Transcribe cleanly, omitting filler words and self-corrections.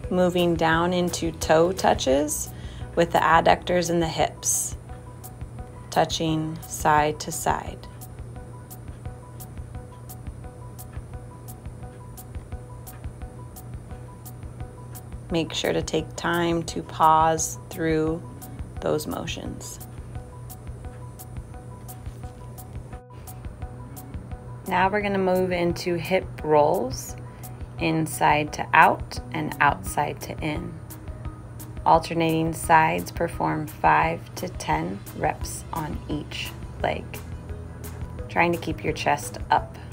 moving down into toe touches with the adductors and the hips, touching side to side. Make sure to take time to pause through those motions. Now we're going to move into hip rolls, inside to out and outside to in. Alternating sides, perform 5 to 10 reps on each leg, trying to keep your chest up.